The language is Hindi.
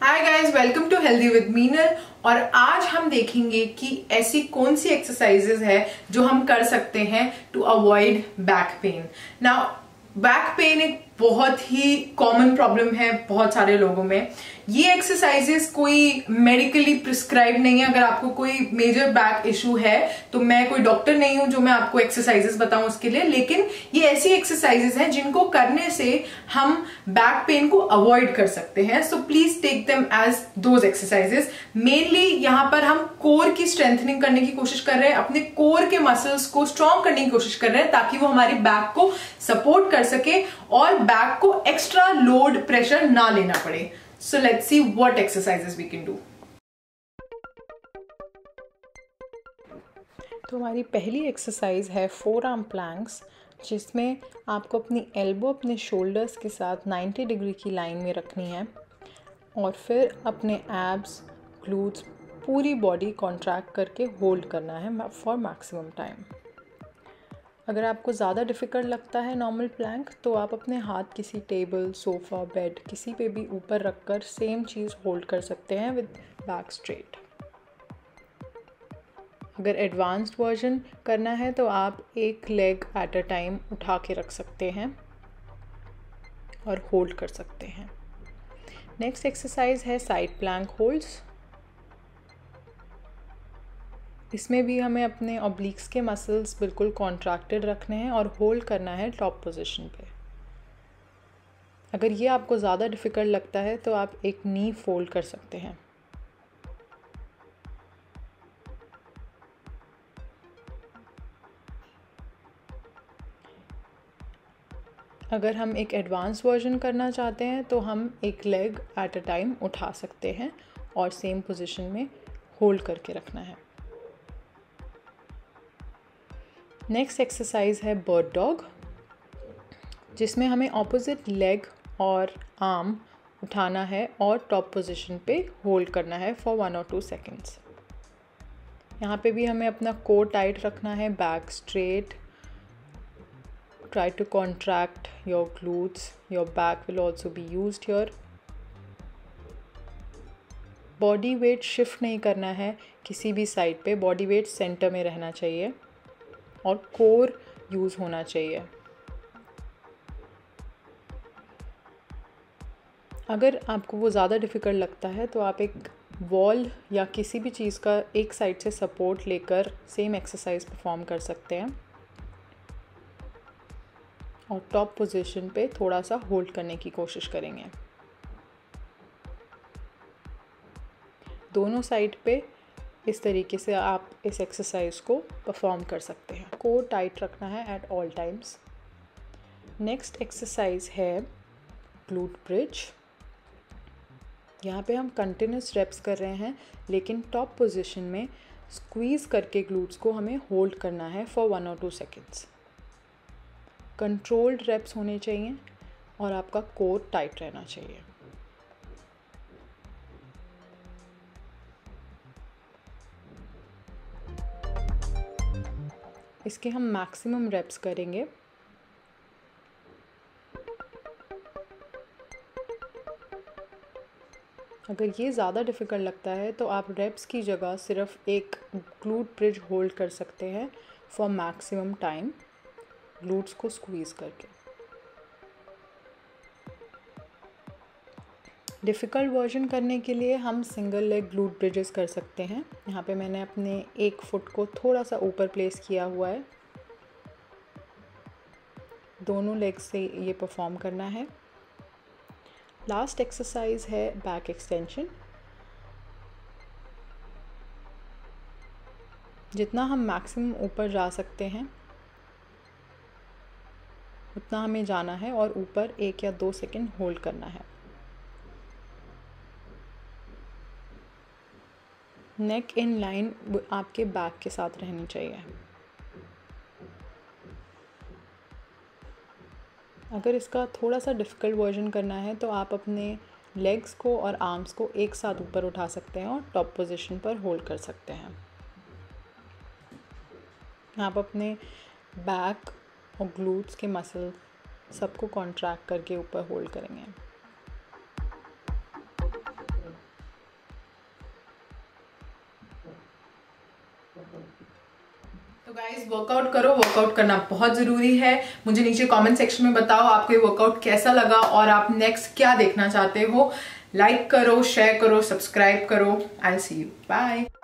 Hi guys, welcome to healthy with Meenal. और आज हम देखेंगे कि ऐसी कौन सी एक्सरसाइजेज है जो हम कर सकते हैं to avoid back pain. Now back pain एक बहुत ही कॉमन प्रॉब्लम है बहुत सारे लोगों में। ये एक्सरसाइजेस कोई मेडिकली प्रिस्क्राइब नहीं है। अगर आपको कोई मेजर बैक इशू है तो मैं कोई डॉक्टर नहीं हूं जो मैं आपको एक्सरसाइजेस बताऊं उसके लिए, लेकिन ये ऐसी एक्सरसाइजेस हैं जिनको करने से हम बैक पेन को अवॉइड कर सकते हैं। So please take them as those exercises. Mainly यहाँ पर हम कोर की स्ट्रेंथनिंग करने की कोशिश कर रहे हैं, अपने कोर के मसल्स को स्ट्रॉन्ग करने की कोशिश कर रहे हैं ताकि वो हमारी बैक को सपोर्ट कर सके और बैक को एक्स्ट्रा लोड प्रेशर ना लेना पड़े। So let's see what exercises we can do. तो हमारी पहली एक्सरसाइज है फोर आर्म प्लैंक्स, जिसमें आपको अपनी एल्बो अपने शोल्डर्स के साथ 90 डिग्री की लाइन में रखनी है और फिर अपने एब्स, ग्लूट्स, पूरी बॉडी कॉन्ट्रैक्ट करके होल्ड करना है फॉर मैक्सिमम टाइम। अगर आपको ज़्यादा डिफ़िकल्ट लगता है नॉर्मल प्लैंक तो आप अपने हाथ किसी टेबल, सोफ़ा, बेड किसी पे भी ऊपर रखकर सेम चीज़ होल्ड कर सकते हैं विद बैक स्ट्रेट। अगर एडवांस्ड वर्जन करना है तो आप एक लेग एट अ टाइम उठा के रख सकते हैं और होल्ड कर सकते हैं। नेक्स्ट एक्सरसाइज है साइड प्लैंक होल्ड्स। इसमें भी हमें अपने ऑब्लिक्स के मसल्स बिल्कुल कॉन्ट्रैक्टेड रखने हैं और होल्ड करना है टॉप पोजीशन पे। अगर ये आपको ज़्यादा डिफ़िकल्ट लगता है तो आप एक नी फोल्ड कर सकते हैं। अगर हम एक एडवांस वर्जन करना चाहते हैं तो हम एक लेग एट अ टाइम उठा सकते हैं और सेम पोजीशन में होल्ड करके रखना है। नेक्स्ट एक्सरसाइज है बर्ड डॉग, जिसमें हमें ऑपोजिट लेग और आर्म उठाना है और टॉप पोजीशन पे होल्ड करना है फॉर 1 और 2 सेकेंड्स। यहाँ पे भी हमें अपना कोर टाइट रखना है, back straight, try to contract your glutes, your back will also be used here. Body weight shift नहीं करना है किसी भी साइड पे, बॉडी वेट सेंटर में रहना चाहिए और कोर यूज़ होना चाहिए। अगर आपको वो ज़्यादा डिफ़िकल्ट लगता है तो आप एक वॉल या किसी भी चीज़ का एक साइड से सपोर्ट लेकर सेम एक्सरसाइज परफॉर्म कर सकते हैं और टॉप पोजीशन पे थोड़ा सा होल्ड करने की कोशिश करेंगे। दोनों साइड पे इस तरीके से आप इस एक्सरसाइज को परफॉर्म कर सकते हैं। कोर टाइट रखना है at all times. Next exercise है ग्लूट ब्रिज। यहाँ पे हम कंटिन्यूस रेप्स कर रहे हैं, लेकिन टॉप पोजीशन में स्क्वीज़ करके ग्लूट्स को हमें होल्ड करना है फॉर 1 और 2 सेकेंड्स। कंट्रोल्ड रेप्स होने चाहिए और आपका कोर टाइट रहना चाहिए। इसके हम मैक्सिमम रेप्स करेंगे। अगर ये ज़्यादा डिफ़िकल्ट लगता है तो आप रेप्स की जगह सिर्फ एक ग्लूट ब्रिज होल्ड कर सकते हैं फॉर मैक्सिमम टाइम, ग्लूट्स को स्क्वीज़ करके। डिफ़िकल्ट वर्जन करने के लिए हम सिंगल लेग ग्लूट ब्रिजेस कर सकते हैं। यहाँ पे मैंने अपने एक फुट को थोड़ा सा ऊपर प्लेस किया हुआ है। दोनों लेग से ये परफॉर्म करना है। लास्ट एक्सरसाइज है बैक एक्सटेंशन। जितना हम मैक्सिमम ऊपर जा सकते हैं उतना हमें जाना है और ऊपर 1 या 2 सेकेंड होल्ड करना है। नेक इन लाइन आपके बैक के साथ रहनी चाहिए। अगर इसका थोड़ा सा डिफ़िकल्ट वर्जन करना है तो आप अपने लेग्स को और आर्म्स को एक साथ ऊपर उठा सकते हैं और टॉप पोजीशन पर होल्ड कर सकते हैं। आप अपने बैक और ग्लूट्स के मसल सबको कॉन्ट्रैक्ट करके ऊपर होल्ड करेंगे। तो गाइज वर्कआउट करो, वर्कआउट करना बहुत जरूरी है। मुझे नीचे कमेंट सेक्शन में बताओ आपको ये वर्कआउट कैसा लगा और आप नेक्स्ट क्या देखना चाहते हो। लाइक करो, शेयर करो, सब्सक्राइब करो। I will see you, bye.